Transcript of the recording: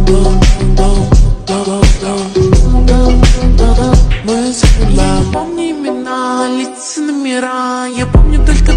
Мы забыла, помни имена, лица, номера. Я помню только